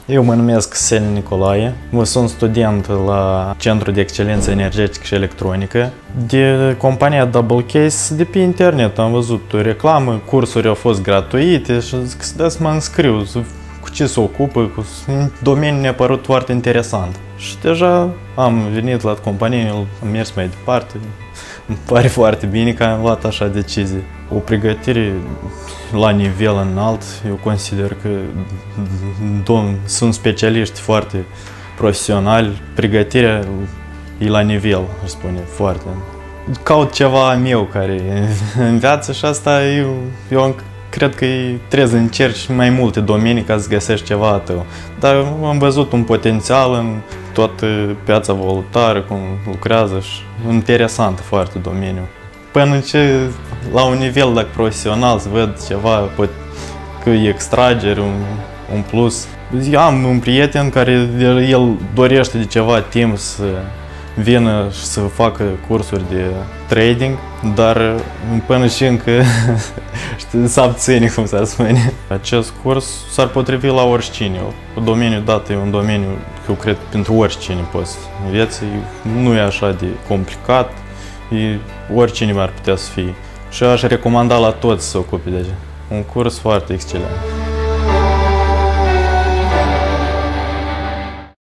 Eu mă numesc Sen Nicolae, sunt student la Centrul de Excelență Energetică și Electronică. De compania Double Case, de pe internet am văzut o reclamă, cursuri au fost gratuite și zic să mă înscriu, cu ce se ocupă, domeniul mi-a părut foarte interesant. Și deja am venit la companie, am mers mai departe. Îmi pare foarte bine că am luat așa decizie. O pregătire la nivel înalt, eu consider că sunt specialiști foarte profesionali, pregătirea e la nivel, aș spune, foarte. Caut ceva meu care în viață și asta eu cred că trebuie să încerci mai multe domenii ca să găsești ceva a tău. Dar am văzut un potențial în toată piața valutară, cum lucrează și interesant foarte domeniul. Până ce la un nivel dacă profesional să văd ceva, că e extragere, un plus. Eu am un prieten care el dorește de ceva timp să vină și să facă cursuri de trading, dar până și încă se abține, cum s-ar spune. Acest curs s-ar potrivi la oricine. Domeniul dat e un domeniu, eu cred, pentru oricine poți. În viață nu e așa de complicat, oricine ar putea să fie. Și aș recomanda la toți să se ocupe de un curs foarte excelent.